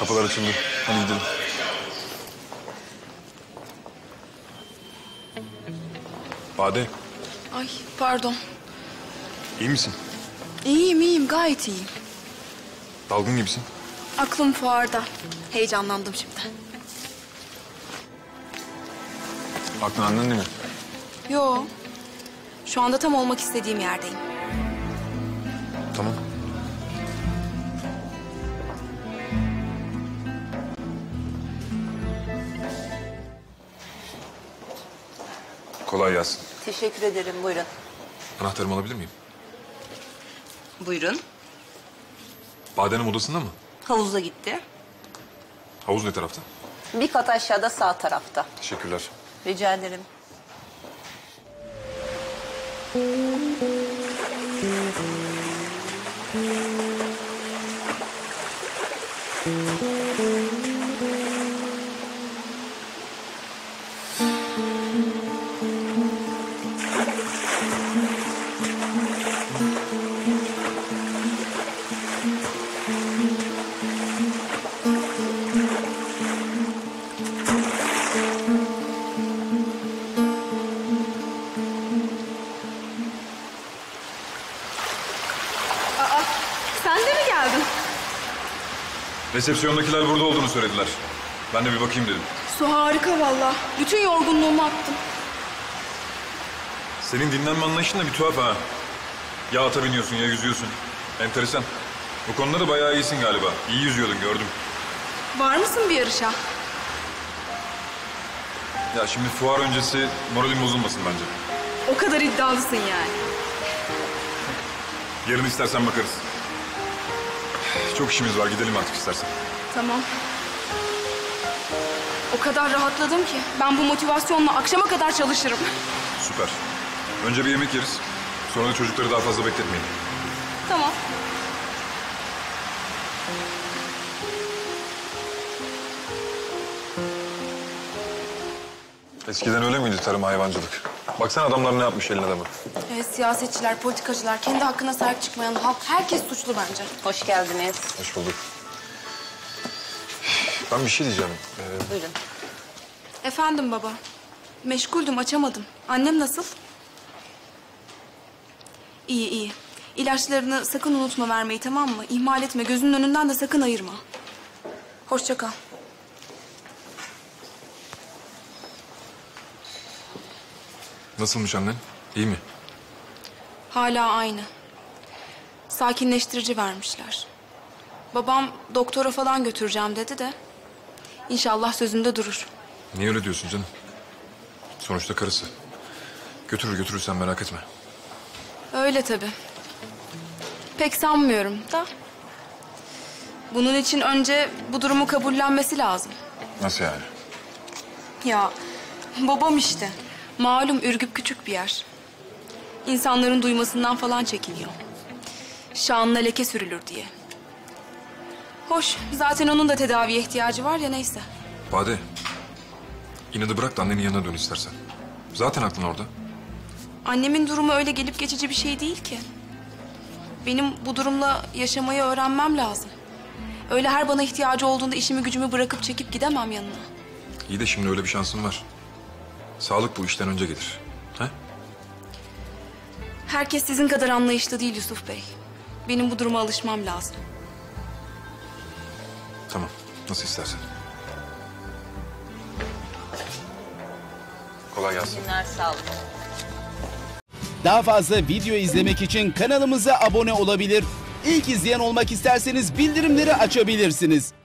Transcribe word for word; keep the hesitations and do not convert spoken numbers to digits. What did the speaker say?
Kapılar açıldı. Hadi gidelim. Bade. Ay pardon. İyi misin? İyiyim iyiyim gayet iyiyim. Dalgın gibisin. Aklım fuarda. Heyecanlandım şimdi. Aklın annende mi? Yo. Şu anda tam olmak istediğim yerdeyim. Tamam. Kolay gelsin. Teşekkür ederim. Buyurun. Anahtarımı alabilir miyim? Buyurun. Bade Hanım odasında mı? Havuza gitti. Havuz ne tarafta? Bir kat aşağıda sağ tarafta. Teşekkürler. Rica ederim. Sen de mi geldin? Resepsiyondakiler burada olduğunu söylediler. Ben de bir bakayım dedim. Su harika vallahi. Bütün yorgunluğumu attım. Senin dinlenme anlayışın da bir tuhaf ha. Ya ata biniyorsun ya yüzüyorsun. Enteresan. Bu konuda da bayağı iyisin galiba. İyi yüzüyordun gördüm. Var mısın bir yarışa? Ya şimdi fuar öncesi moralim bozulmasın bence. O kadar iddialısın yani. Yarın istersen bakarız. Çok işimiz var, gidelim artık istersen. Tamam. O kadar rahatladım ki ben bu motivasyonla akşama kadar çalışırım. Süper. Önce bir yemek yeriz. Sonra da çocukları daha fazla bekletmeyin. Tamam. Eskiden öyle miydi tarım hayvancılık? Baksana adamlar ne yapmış elin adamı. Evet, siyasetçiler, politikacılar, kendi hakkına sahip çıkmayan halk, herkes suçlu bence. Hoş geldiniz. Hoş bulduk. Ben bir şey diyeceğim. Ee, Buyurun. Efendim baba. Meşguldüm, açamadım. Annem nasıl? İyi, iyi. İlaçlarını sakın unutma vermeyi, tamam mı? İhmal etme, gözünün önünden de sakın ayırma. Hoşça kal. nasılmış annen? İyi mi? Hala aynı. Sakinleştirici vermişler. Babam doktora falan götüreceğim dedi de... İnşallah sözünde durur. Niye öyle diyorsun canım? Sonuçta karısı. Götürür götürür sen merak etme. Öyle tabii. Pek sanmıyorum da. Bunun için önce bu durumu kabullenmesi lazım. Nasıl yani? Ya babam işte. Malum Ürgüp küçük bir yer. İnsanların duymasından falan çekiniyor. Şanına leke sürülür diye. Hoş, zaten onun da tedaviye ihtiyacı var ya, neyse. Bade, inadı bırak da annenin yanına dön istersen. Zaten aklın orada. Annemin durumu öyle gelip geçici bir şey değil ki. Benim bu durumla yaşamayı öğrenmem lazım. Öyle her bana ihtiyacı olduğunda işimi gücümü bırakıp çekip gidemem yanına. İyi de şimdi öyle bir şansın var. Sağlık bu işten önce gelir. He? Herkes sizin kadar anlayışlı değil Yusuf Bey. Benim bu duruma alışmam lazım. Tamam, nasıl istersen. Kolay gelsin. Günler, sağ olun. Daha fazla video izlemek için kanalımıza abone olabilir. İlk izleyen olmak isterseniz bildirimleri açabilirsiniz.